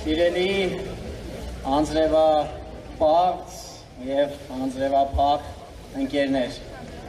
Սիրելի անձրևապահ և անձրևափախ ընկերներ,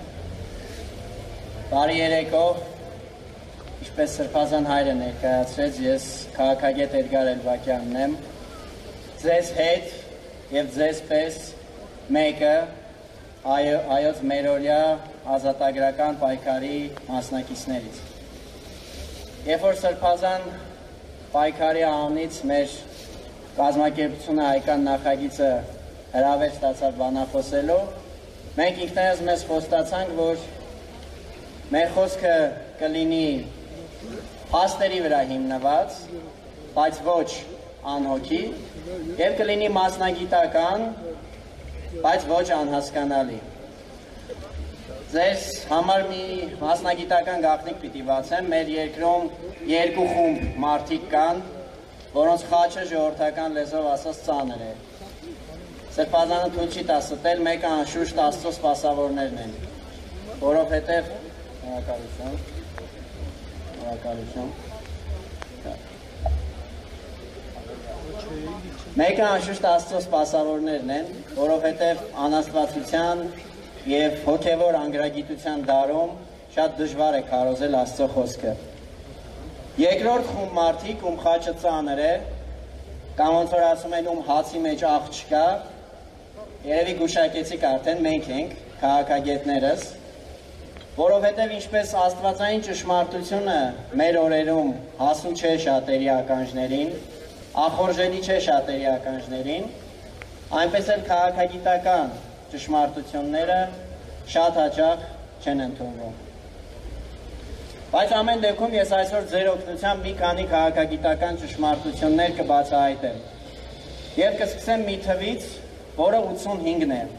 բարի երեկո, ինչպես Սրբազան հայրը ներկայացրեց, ես քաղաքագետ Էդգար Էլբակյանն եմ, ձեզ հետ և ձեզ պես մեկը հայոց մերօրյա ազատագրական պայքարի մասնակիցներից։ Երբ որ Սրբազան պայքարի անունից մեր կազմակերպությունը հայկական նախագիծը հրավեր ստացավ բանախոսելու, մենք ինքներս մեզ խոստացանք, որ մեր խոսքը կլինի փաստերի վրա հիմնված, բայց ոչ անհոգի, և կլինի մասնագիտական, բայց ոչ անհասկանալի։ Ձեզ համար մի մասնագիտական գաղտնիք պիտի բացեմ, մեր երկրում երկու խումբ մարդիկ կան, որոնց խաչը ժողովրդական լեզվով ասած ծանր է։ Սրբազանը թույլ չի տա ստել, մեկը անշուշտ Աստծո սպասավորներն են, որովհետև Մեկը անշուշտ Աստծո սպասավորներն են, որովհետև անաստվածության և հոգևոր անգրագիտության դարում շատ դժվար է քարոզել Աստծո խոսքը։ Երկրորդ խումբ մարդիկ, ում խաչը ծանր է, կամ ոնց որ ասում են, ում հացի մեջ աղ չկա, երևի գուշակեցիք արդեն, մենք ենք, քաղաքագետներս, որովհետև ինչպես աստվածային ճշմարտությունը մեր օրերում հասու չէ շատերի ականջներին, ախորժելի չէ շատերի ականջներին, այնպես էլ քաղաքագիտական ճշմարտությունները շատ հաճախ չեն ընդունվում։ Բայց ամեն դեպքում ես այսօր ձեր օգնությամբ մի քանի քաղաքագիտական ճշմարտություններ կբացահայտեմ և կսկսեմ մի թվից, որը 85-ն է,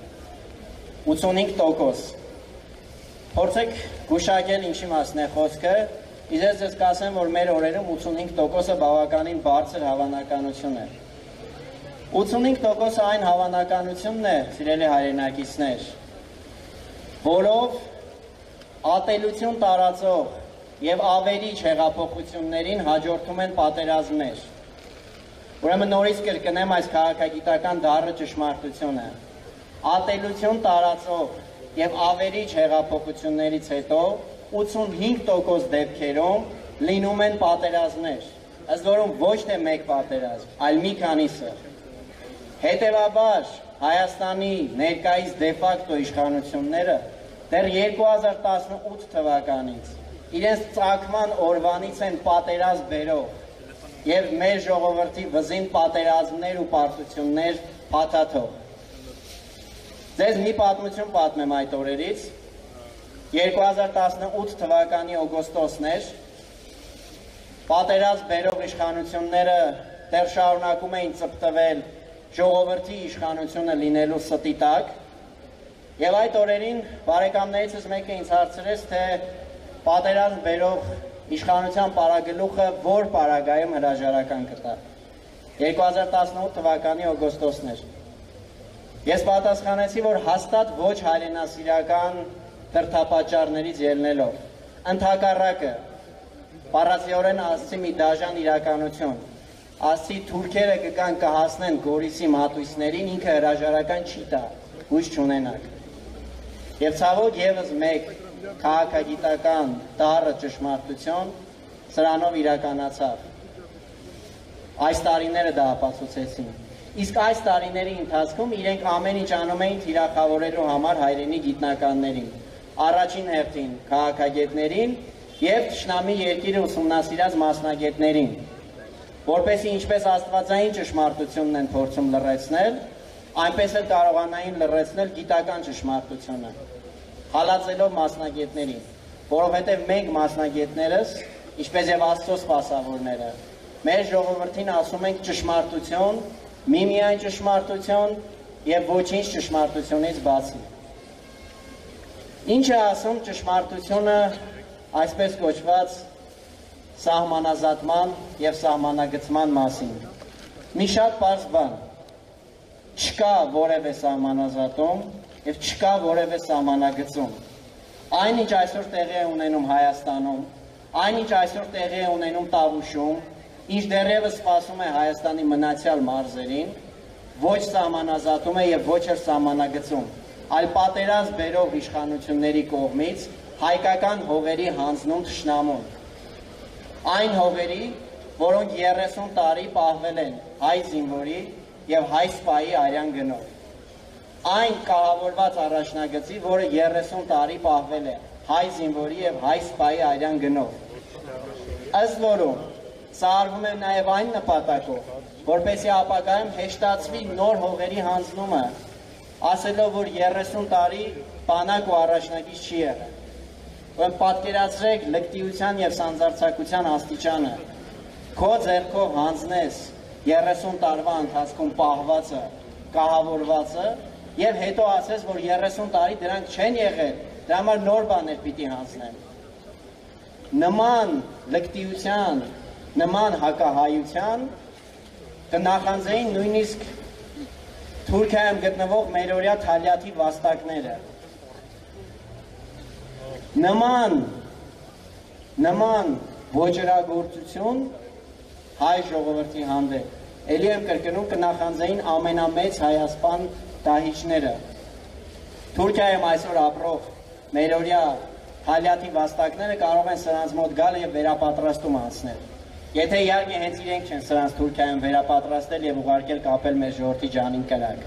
85%։ Փորձեք գուշակել ինչի մասն է խոսքը, իսկ ես կասեմ, որ մեր օրերում 85%-ը բավականին բարձր հավանականություն է։ 85%-ը այն հավանականությունն է, սիրելի հայրենակիցներ, որով ատելություն տարածող և ավերիչ հեղափոխություններին հաջորդում են պատերազմներ։ Ուրեմն նորից կրկնեմ այս քաղաքագիտական դառը ճշմարտությունը։ Ատելություն տարածող և ավերիչ հեղափոխություններից հետո 85% դեպքերում լինում են պատերազմներ, ըստ որում ոչ թե մեկ պատերազմ, այլ մի քանիսը։ Հետևաբար Հայաստանի ներկայիս դեֆակտո իշխանությունները դեռ 2018 թվականից իրենց ծագման օրվանից են պատերազմ բերող և մեր ժողովրդի վզին պատերազմներ ու պարտություններ փաթաթող։ Ձեզ մի պատմություն պատմեմ այդ օրերից։ 2018 թվականի օգոստոսն էր, պատերազմ բերող իշխանությունները դեռ շարունակում էին ծպտվել ժողովրդի իշխանությունը լինելու ստի տակ, և այդ օրերին բարեկամներիցս մեկը ինձ հարցրեց, թե պատերազմ բերող իշխանության պարագլուխը որ պարագայում հրաժարական կտա։ 2018 թվականի օգոստոսն էր։ Ես պատասխանեցի, որ հաստատ ոչ հայրենասիրական դրդապատճառներից ելնելով, ընդհակառակը, պարացիորեն ասացի մի դաժան իրականություն, ասացի թուրքերը կգան կհասնեն Գորիսի մատույցներին, ինքը հրաժարական չի տա, հույս չունենաք։ Եվ ցավոք ևս մեկ քաղաքագիտական դառը ճշմարտություն սրանով իրականացավ։ Այս տարիները դա ապացուցեցին։ Իսկ այս տարիների ընթացքում իրենք ամեն ինչ անում էին թիրախավորելու համար հայրենի գիտնականներին, առաջին հերթին քաղաքագետներին և թշնամի երկիրը ուսումնասիրած մասնագետներին, որպեսզի ինչպես աստվածային ճշմարտությունն են փորձում լռեցնել, այնպես էլ կարողանային լռեցնել գիտական ճշմարտությունը, հալածելով մասնագետներին, որովհետև մենք մասնագետներս, ինչպես և Աստծո սպասավորները, մեր ժողովրդին ասում ենք ճշմարտություն, միմիայն ճշմարտություն և ոչինչ ճշմարտությունից բացի։ Ինչ է ասում ճշմարտությունը այսպես կոչված սահմանազատման և սահմանագծման մասին։ Մի շատ պարզ բան, չկա որևէ սահմանազատում և չկա որևէ սահմանագծում։ Այն ինչ այսօր տեղի է ունենում Հայաստանում, այն ինչ այսօր տեղի է ունենում Տավուշում, ինչ դեռևս սպասում է Հայաստանի մնացյալ մարզերին, ոչ սահմանազատում է եւ ոչ էլ սահմանագծում, այլ պատերազմ բերող իշխանությունների կողմից հայկական հողերի հանձնում թշնամուն։ Այն հողերի, որոնք 30 տարի պահվել են հայ զինվորի եւ հայ սպայի արյան գնով։ Այն կահավորված առաջնագծի, որը 30 տարի պահվել է հայ զինվորի եւ հայ սպայի արյան գնով։ Ըստ որում սա արվում է նաեւ այն նպատակով, որպեսզի ապագայում հեշտացվի նոր հողերի հանձնումը, ասելով, որ 30 տարի բանակ ու առաջնագիծ չի եղել։ Ուրեմն պատկերացրեք լկտիության եւ սանձարձակության աստիճանը։ Քո ձեռքով հանձնես 30 տարվա ընթացքում պահվածը, կահավորվածը եւ հետո ասես, որ 30 տարի դրանք չեն եղել, դրա համար նոր բաներ պիտի հանձնեմ։ Նման լկտիության, նման հակահայության կնախանձեին նույնիսկ Թուրքիայում գտնվող մերօրյա Թալյաթի վաստակները։ Նման ոճրագործություն հայ ժողովրդի հանդեպ էլի եմ կրկնում կնախանձեին ամենամեծ հայասպան դահիճները։ Թուրքիայում այսօր ապրող մերօրյա Թալյաթի վաստակները կարող են սրանց մոտ գալ եւ վերապատրաստում անցնել։ Եթե իհարկե հենց իրենք չեն սրանց Թուրքիայում վերապատրաստել եւ ուղարկել կապել մեր ժողովրդի ջանին կրակ։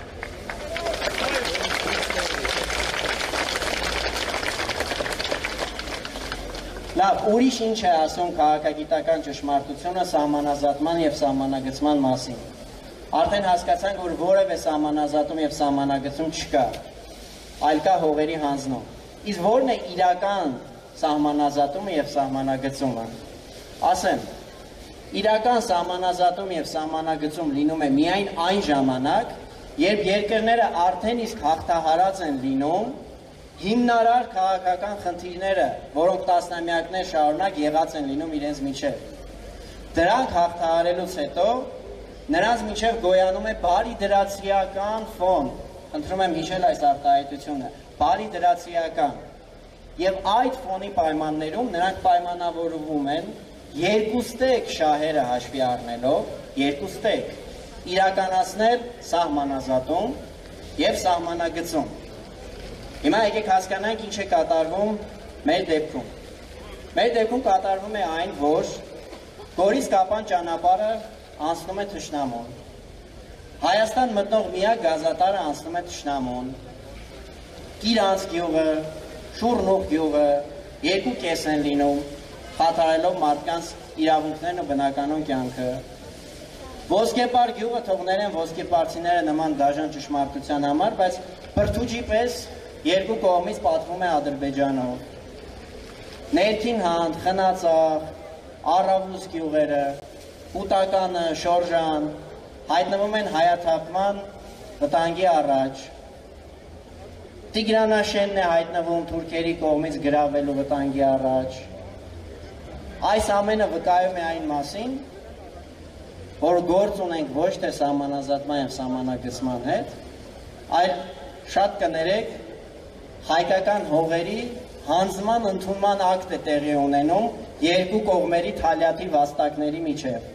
Լավ, ուրիշ ինչ է ասում քաղաքագիտական ճշմարտությունը սահմանազատման եւ սահմանագծման մասին։ Արդեն հասկացանք, որ որևէ սահմանազատում եւ սահմանագծում չկա, այլ կա հողերի հանձնում։ Իսկ ո՞րն է իրական սահմանազատումը եւ սահմանագծումը։ Ասեմ, իրական սահմանազատում եւ սահմանագծում լինում է միայն այն ժամանակ, երբ երկրները արդեն իսկ հաղթահարած են լինում հիմնարար քաղաքական խնդիրները, որոնք տասնամյակներ շարունակ եղած են լինում իրենց միջև։ Դրանք հաղթահարելուց հետո նրանց միջև գոյանում է բարիդրացիական ֆոն։ Խնդրում եմ հիշել այս արտահայտությունը, բարիդրացիական։ Եվ այդ ֆոնի պայմաններում նրանք պայմանավորվում են երկուստեք շահերը հաշվի առնելով, երկուստեք իրականացնել սահմանազատում եւ սահմանագծում։ Հիմա եկեք հասկանանք ինչ է կատարվում մեր դեպքում։ Մեր դեպքում կատարվում է այն, որ Գորիս-Կապան ճանապարհը անցնում է թշնամուն։ Հայաստան մտնող միակ գազատարը անցնում է թշնամուն։ Կիրանց գյուղը, Շուռնուղ գյուղը երկու կես են լինում, խաթարելով մարդկանց իրավունքներն ու բնականոն կյանքը։ Ոսկեպար գյուղը թողնել են ոսկեպարցիները նման դաժան ճշմարտության համար, բայց բրդուճի պես երկու կողմից պատվում է Ադրբեջանով։ Ներքին Հանդ, Խնածախ, Առավուս գյուղերը, Պուտականը, Շորժան հայտնվում են հայաթափման վտանգի առաջ։ Տիգրանաշենն է հայտնվում թուրքերի կողմից գրավելու վտանգի առաջ։ Այս ամենը վկայում է այն մասին, որ գործ ունենք ոչ թե սահմանազատման եւ սահմանագծման հետ, այլ շատ կներեք հայկական հողերի հանձնման ընդունման ակտ է տեղի ունենում երկու կողմերի Թալյաթի վաստակների միջև։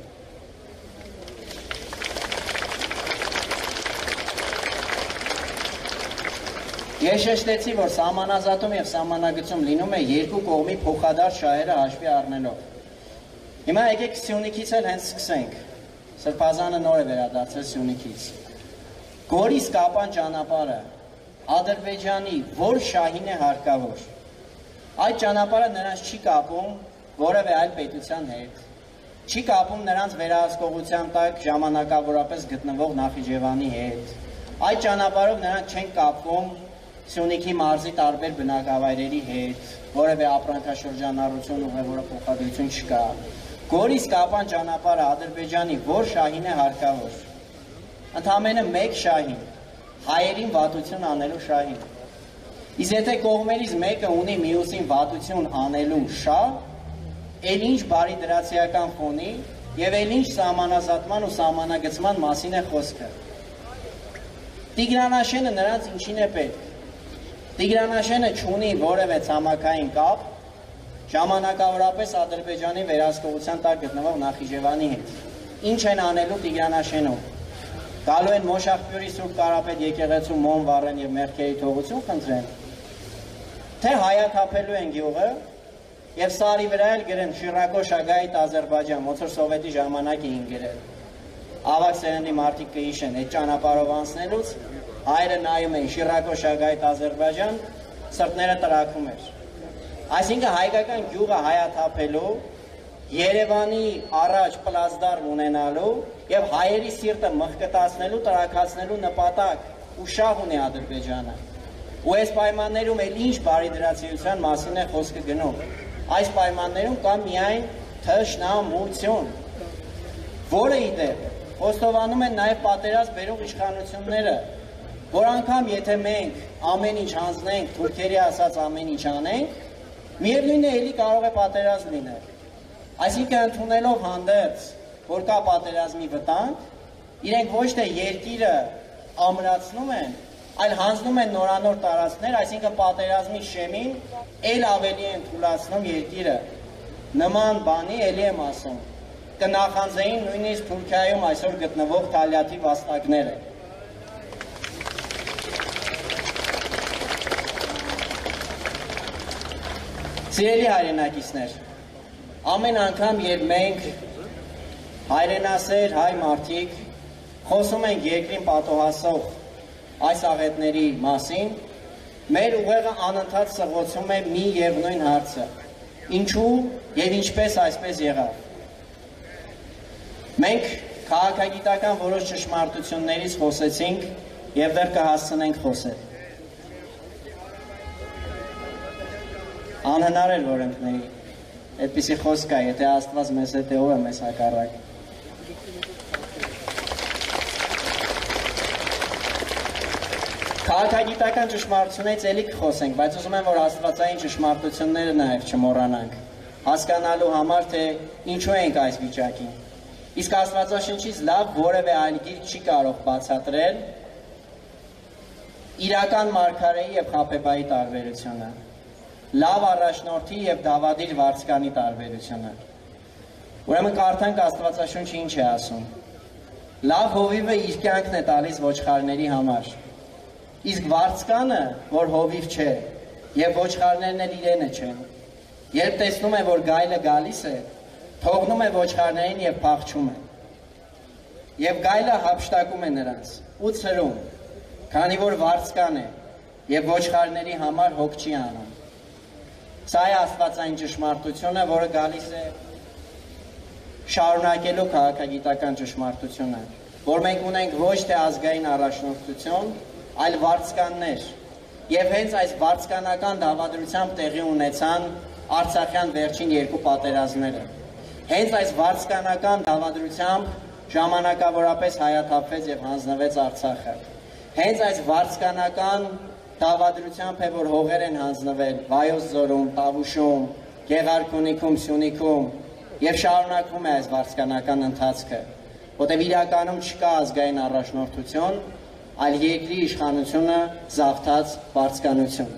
Ես շեշտեցի, որ սահմանազատում եւ սահմանագծում լինում է երկու կողմի փոխադարձ շահերը հաշվի առնելով։ Հիմա եկեք Սյունիքից էլ հենց սկսենք։ Սրբազանը նոր է վերադարձել Սյունիքից։ Գորիս-Կապան ճանապարհը Ադրբեջանի որ շահին է հարկավոր։ Այդ ճանապարհը նրանց չի կապում որևէ այլ պետության հետ։ Չի կապում նրանց վերահսկողության տակ ժամանակավորապես գտնվող Նախիջևանի հետ։ Այդ ճանապարհով նրանք չեն կապվում Սյունիքի մարզի տարբեր բնակավայրերի հետ, որևէ ապրանքաշրջանառություն ուղևորը փոխադրություն չկա։ Գորիս-Կապան ճանապարհը Ադրբեջանի որ շահին է հարկավոր։ Ընդամենը մեկ շահին, հայերին վատություն անելու շահին։ Իսկ եթե կողմերից մեկը ունի մյուսին վատություն անելու շահ, էլ ինչ բարիդրացիական ֆոնի եւ էլ ինչ սահմանազատման ու սահմանագծման մասին է խոսքը։ Տիգրանաշենը նրանց ինչին է պետք։ Տիգրանաշենը չունի որևէ ցամաքային կապ, ժամանակավորապես Ադրբեջանի վերահսկողության տակ գտնվող Նախիջևանի հետ։ Ինչ են անելու Տիգրանաշենով։ Գալու են Մոշախբյուրի Սուրբ Կարապետ եկեղեցու մոմ վառեն եւ մեղքերի թողություն խնդրեն, թե հայաթափելու են գյուղը եւ սարի վրա էլ գրեն Շիրակո Շագայիթ Ադրբեջան, ոնց որ սովետի ժամանակ էին գրել։ Ավակ սերնդի մարդիկ կհիշեն, այդ ճանապարհով անցնելուց հայրը նայում էին Շիրակո Շագայիթ Ադրբեջան, սրտները տրակում էր։ Այսինքն հայկական գյուղը հայաթափելու, Երևանի առաջ պլազդարմ ունենալու եւ հայերի սիրտը մղկտացնելու, տրակացնելու նպատակ ու շահ ունի Ադրբեջանը։ Ու այս պայմաններում էլ ինչ բարիդրացիության մասին է խոսքը գնում։ Այս պայմաններում կա միայն թշնամություն, որը իդեպ խոստովանում են նաև պատերազմ բերող իշխանությունները, որ անգամ եթե մենք ամեն ինչ հանձնենք, թուրքերի ասած ամեն ինչ անենք, միևնույն է էլի կարող է պատերազմ լինել։ Այսինքն ընդունելով հանդերձ, որ կա պատերազմի վտանգ, իրենք ոչ թե երկիրը ամրացնում են, այլ հանձնում են նորանոր տարածքներ, այսինքն պատերազմի շեմին էլ ավելի են թուլացնում երկիրը։ Նման բանի էլի եմ ասում, կնախանձեին նույնիսկ Թուրքիայում այսօր գտնվող թալյաթի վաստակները։ Սիրելի հայրենակիցներ, ամեն անգամ, երբ մենք հայրենասեր հայ մարդիկ խոսում ենք երկրին պատոհասող այս աղետների մասին, մեր ուղեղը անընդհատ սղոցում է մի եւ նույն հարցը. ինչու եւ ինչպես այսպես եղավ։ Մենք քաղաքագիտական որոշ ճշմարտություններից խոսեցինք եւ դեռ կհասցնենք խոսել։ Անհնար էր որ ընկների, այդպիսի խոսք կա, եթե Աստված մեզ հետ է, ով է մեզ հակառակ։ Քաղաքագիտական ճշմարտությունից էլի կխոսենք, բայց ուզում եմ, որ աստվածային ճշմարտությունները նաև չմոռանանք, հասկանալու համար, թե ինչու ենք այս վիճակին։ Իսկ Աստվածաշնչից լավ որևէ այլ գիրք չի կարող բացատրել իրական մարգարեի եւ Խաբեբայի տարբերությունը, լավ առաջնորդի եւ դավադիր վարձկանի տարբերությունը։ Ուրեմն կարդանք Աստվածաշունչը ինչ է ասում։ Լավ հովիվը իր կյանքն է տալիս ոչխարների համար, իսկ վարձկանը, որ հովիվ չէ, եւ ոչխարներն էլ իրենը չեն, երբ տեսնում է, որ գայլը գալիս է, թողնում է ոչխարներին եւ փախչում է։ Եվ գայլը հափշտակում է նրանց ու ցրում, քանի որ վարձկան է եւ ոչխարների համար հոգ չի անում։ Սա է աստվածային ճշմարտությունը, որը գալիս է շարունակելու քաղաքագիտական ճշմարտությունը, որ մենք ունենք ոչ թե ազգային առաջնորդություն, այլ վարձկաններ, եւ հենց այս վարձկանական դավադրությամբ տեղի ունեցան Արցախյան վերջին երկու պատերազմները։ Հենց այս վարձկանական դավադրությամբ ժամանակավորապես հայաթափվեց եւ հանձնվեց Արցախը։ Հենց այս վարձկանական դավադրությամբ է, որ հողեր են հանձնվել Վայոց ձորում, Տավուշում, Գեղարքունիքում, Սյունիքում եւ շարունակվում է այս վարձկանական ընթացքը, որտեղ իրականում չկա ազգային առաջնորդություն, այլ երկրի իշխանությունը զավթած վարձկանություն։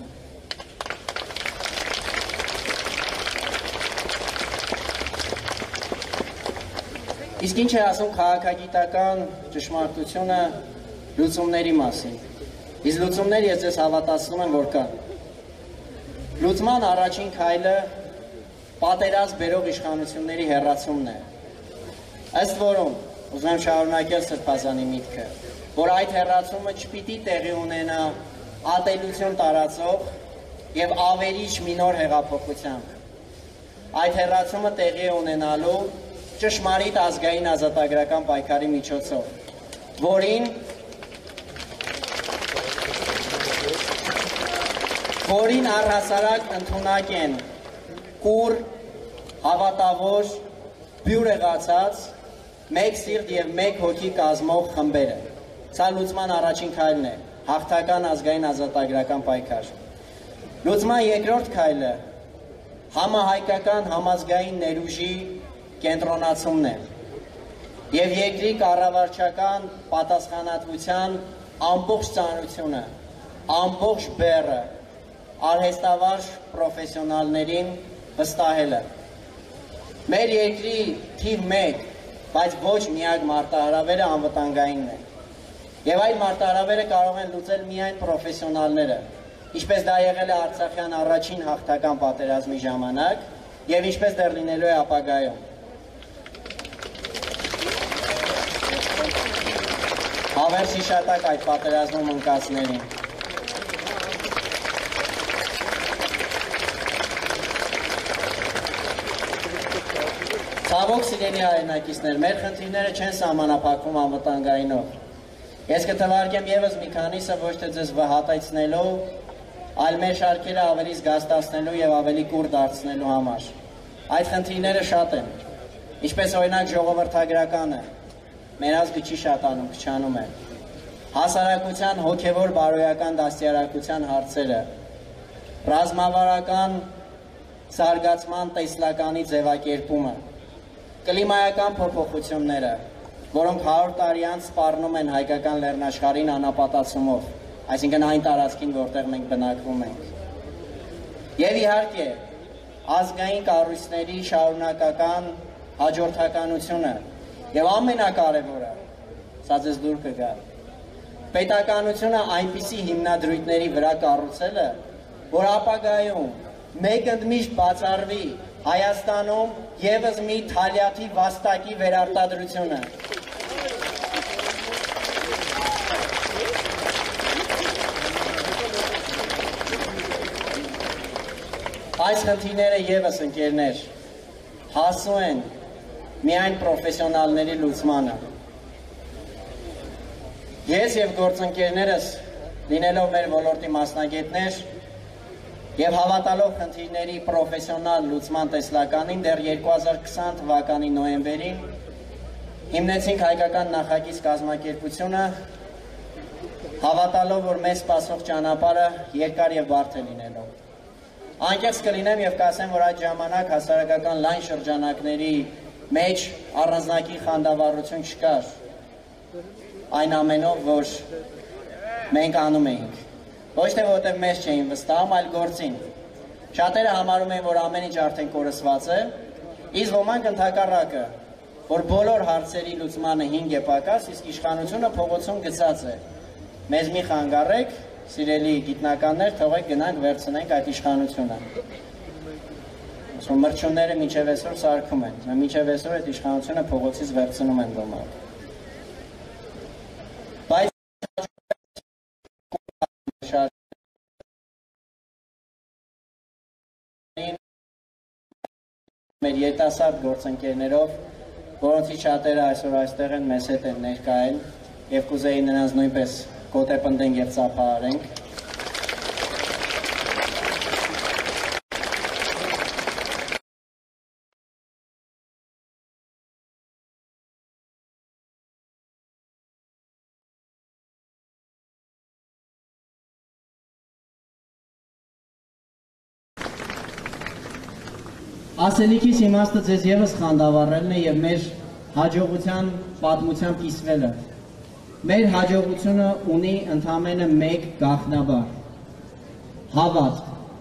Իսկ ինչ է ասում քաղաքագիտական ճշմարտությունը լուծումների մասին։ Իսկ լուծումներ ես ձեզ հավատացնում եմ, որ կան։ Լուծման առաջին քայլը պատերազմ բերող իշխանությունների հեռացումն է։ Ըստ որում, ուզում եմ շարունակել Սրբազանի միտքը, որ այդ հեռացումը չպիտի տեղի ունենա ատելություն տարածող եւ ավերիչ մինոր հեղափոխությամբ։ Այդ հեռացումը տեղի է ունենալու ճշմարիտ ազգային ազատագրական պայքարի միջոցով, որին առհասարակ ընդունակ են կուր, հավատավոր, բյուր եղացած, մեկ սիրտ եւ մեկ հոգի կազմող խմբերը։ Սա լուծման առաջին քայլն է, հաղթական ազգային ազատագրական պայքար։ Լուծման երկրորդ քայլը համահայկական համազգային ներուժի կենտրոնացումն է եւ երկրի կառավարչական պատասխանատվության ամբողջ ծանրությունը, ամբողջ բեռը արհեստավարժ պրոֆեսիոնալներին վստահելը։ Մեր երկրի թիվ 1, բայց ոչ միակ մարտահրավերը անվտանգայինն է։ Եվ այդ մարտահրավերը կարող են լուծել միայն պրոֆեսիոնալները, ինչպես դա եղել է Արցախյան առաջին հաղթական պատերազմի ժամանակ եւ ինչպես դեռ լինելու է ապագայում։ Հավերժ հիշատակ այդ պատերազմում ընկածներին։ Ցավոք սիրելի հայրենակիցներ, մեր խնդիրները չեն սահմանափակվում անվտանգայինով։ Ես կթվարկեմ եւս մի քանիսը ոչ թե ձեզ վհատեցնելու, այլ մեր շարքերը ավելի զգաստացնելու եւ ավելի կուր դարձնելու համար։ Այդ խնդիրները շատ են, ինչպես օրինակ ժողովրդագրականը, մեր ազգը չի շատանում, քչանում է։ Հասարակության հոգևոր բարոյական դաստիարակության հարցերը, ռազմավարական զարգացման տեսլականի ձևակերպումը, կլիմայական փոփոխությունները, որոնք 100 տարի անց սպառնում են հայկական լեռնաշխարհին անապատացումով, այսինքն այն տարածքին, որտեղ մենք բնակվում ենք։ Եվ իհարկե, ազգային կառույցների շարունակական հաջորդականությունը եւ ամենակարևորը, սա ձեզ դուր կգա, պետականությունը այնպիսի հիմնադրույթների վրա կառուցելը, որ ապագայում մեկ ընդմիշտ բացառվի Հայաստանում եւս մի թալյաթի վաստակի վերարտադրությունը։ Այս խնդիրները եւս ընկերներ հասու են միայն պրոֆեսիոնալների լուծմանը։ Ես եւ գործընկերներս, լինելով մեր ոլորտի մասնագետներ եւ հավատալով խնդիրների պրոֆեսիոնալ լուծման տեսլականին, դեռ 2020 թվականի նոյեմբերին հիմնեցինք հայկական նախագիծ կազմակերպությունը, հավատալով, որ մեզ սպասող ճանապարհը երկար եւ բարդ է լինելու։ Անկեղծ կլինեմ եւ կասեմ, որ այդ ժամանակ հասարակական լայն շրջանակների մեջ առանձնակի խանդավառություն չկար այն ամենով, որ մենք անում էինք։ Ոչ թե որտեղ մեզ չէին վստահում, այլ գործին։ Շատերը համարում են, որ ամեն ինչ արդեն կորսված է, իսկ ոմանք ընդհակառակը, որ բոլոր հարցերի լուծմանը հինգ է պակաս, իսկ իշխանությունը փողոցում գցած է։ Մեզ մի խանգարեք, սիրելի գիտնականներ, թողեք գնանք վերցնենք այդ իշխանությունը։ Մրջունները մինչև այսօր սարքում են, մինչև այսօր այդ իշխանությունը փողոցից վերցնում են ոմանք։ Բայց մեր երիտասարդ գործընկերներով, որոնցից շատերը այսօր այստեղ են, մեզ հետ են ներկայել եւ կուզեի նրանց նույնպես կոտեպնդենք եւ ծափահարենք։ Ասելիքիս իմաստը ձեզ եւս խանդավառելն է եւ մեր հաջողության պատմությամբ կիսվելը։ Մեր հաջողությունը ունի ընդամենը մեկ գաղտնաբար՝ հավատ։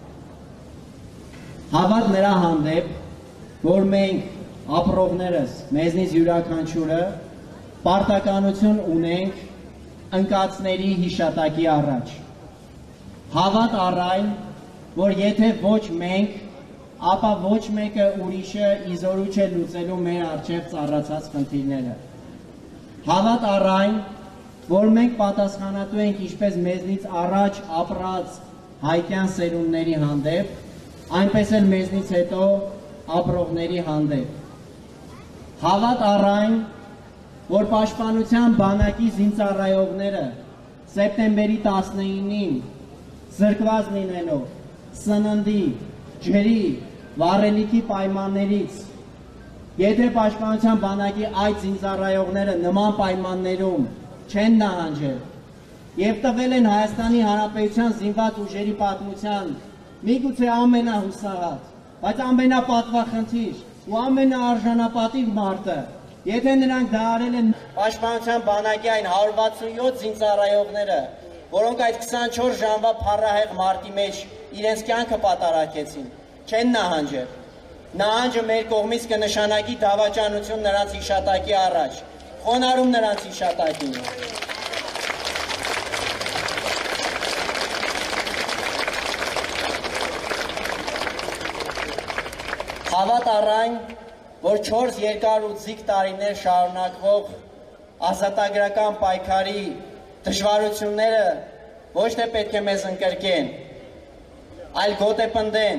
Հավատ նրա հանդեպ, որ մենք ապրողներս, մեզնից յուրաքանչյուրը պարտականություն ունենք ընկածների հիշատակի առաջ։ Հավատ առ այն, որ եթե ոչ մենք, ապա ոչ մեկը ուրիշը իզորու չէ լուծելու մեր առջև ծառացած խնդիրները։ Հավատ առ այն, որ մենք պատասխանատու ենք ինչպես մեզնից առաջ ապրած հայկյան սերունդների հանդեպ, այնպես էլ մեզնից հետո ապրողների հանդեպ։ Հավատ առ այն, որ պաշտպանության բանակի զինծառայողները սեպտեմբերի 19-ին զրկված լինելով սննդի, ջրի, վառելիքի պայմաններից, եթե պաշտպանության բանակի այդ զինծառայողները նման պայմաններում չեն նահանջել եւ տվել են Հայաստանի Հանրապետության զինված ուժերի պատմության միգուցե ամենահուսահատ, բայց ամենապատվախնդիր ու ամենաարժանապատիվ մարտը, եթե նրանք դա արել են պաշտպանության բանակի այն 167 զինծառայողները, որոնք այդ 24 ժամվա փառահեղ մարտի մեջ իրենց կյանքը պատարակեցին, չեն նահանջել, նահանջը մեր կողմից կնշանակի դավաճանություն նրանց հիշատակի առաջ, խոնարհում նրանց հիշատակին։ Հավատ առայն, որ 4 երկար ու ձիգ տարիներ շարունակվող ազատագրական պայքարի դժվարությունները ոչ թե պետք է մեզ ընկրկեն, այլ գոտեպնդեն,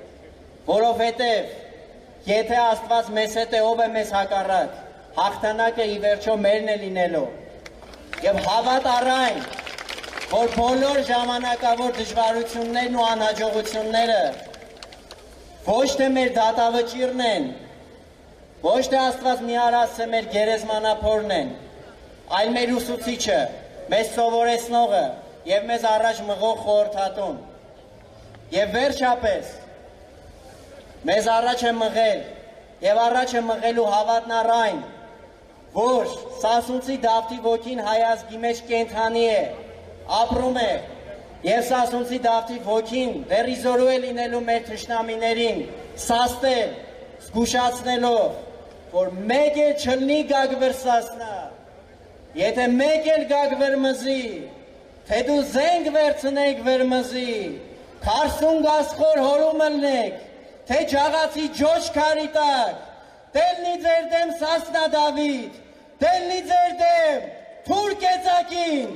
որովհետև եթե Աստված մեզ հետ է, ով է մեզ հակառակ, հաղթանակը ի վերջո մերն է լինելու։ Եվ հավատ առայն, որ բոլոր ժամանակավոր դժվարություններն ու անհաջողությունները ոչ թե մեր դատավճիռն են, ոչ թե Աստված մի արասը մեր գերեզմանափորն են, այլ մեր ուսուցիչը, մեզ սովորեցնողը և մեզ առաջ մղող խորհրդատուն։ Եվ վերջապես, մեզ առաջ է մղել և առաջ է մղելու հավատն առայն, որ Սասունցի Դավթի ոգին հայ ազգի մեջ կենդանի է, ապրում է, և Սասունցի Դավթի ոգին դեռ իզորու է լինելու մեր թշնամիներին, սաստել, զգուշացնելով, որ մեկ էլ չլնի գագ վրսասնա, եթե մեկ էլ գագ վրմզի, թե դու զենք վերցնեք վրմզի, քարսուն գասխոր հորում ըլնեք, թե ջաղացի ջոչ քարի տակ, տելնի ձեր դեմ Սասնա Դավիթ, տելնի ձեր դեմ թուր կեցակին,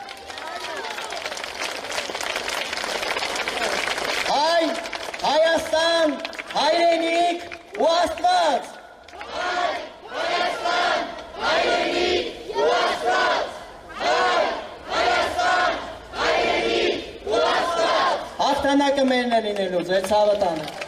հայ, Հայաստան, հայրենիք ու Աստված, հայ, Հայաստան, հայրենիք ու Աստված, հայ, Հայաստան, հայրենիք ու Աստված, հաղթանակը մերն է լինելու, ձեր ցավը տանը։